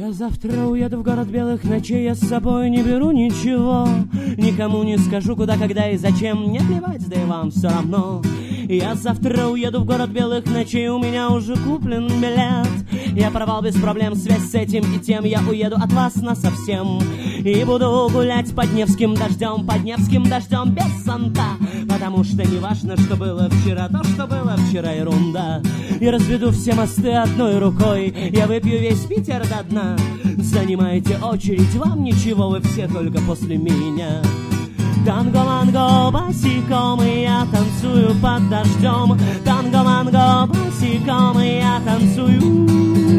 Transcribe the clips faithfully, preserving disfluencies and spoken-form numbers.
Я завтра уеду в город белых ночей, я с собой не беру ничего. Никому не скажу, куда, когда и зачем, не плевать, да и вам все равно. Я завтра уеду в город белых ночей, у меня уже куплен билет. Я порвал без проблем связь с этим и тем, я уеду от вас насовсем. И буду гулять под Невским дождем, под Невским дождем без зонта. Потому что не важно, что было вчера, то, что было вчера, ерунда. И разведу все мосты одной рукой, я выпью весь Питер до дна. Занимайте очередь, вам ничего, вы все только после меня. Танго-манго босиком, и я танцую под дождем. Танго-манго босиком, и я танцую.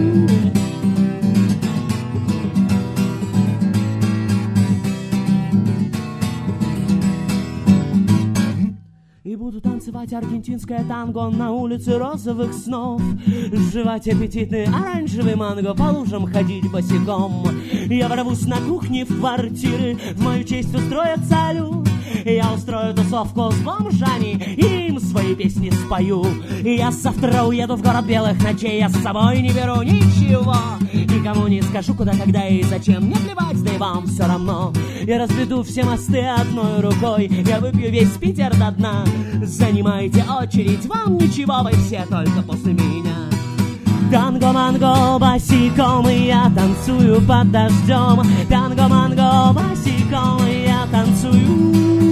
И буду танцевать аргентинское танго на улице розовых снов. Жевать аппетитный оранжевый манго, по лужам ходить босиком. Я ворвусь на кухне в квартиры, в мою честь устроят салют. Я устрою тусовку с бомжами и им свои песни спою. И я завтра уеду в город белых ночей, я с собой не беру ничего. Никому не скажу, куда, когда и зачем, не плевать, да и вам все равно. Я разведу все мосты одной рукой, я выпью весь Питер до дна. Занимайте очередь, вам ничего, вы все только после меня. Танго-манго босиком, и я танцую под дождем. Танго-манго босиком, и я танцую.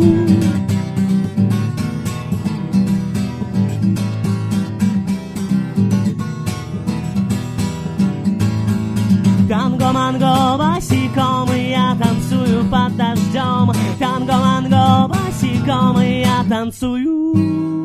Танго-манго босиком, и я танцую под дождем. Танго-манго босиком, и я танцую.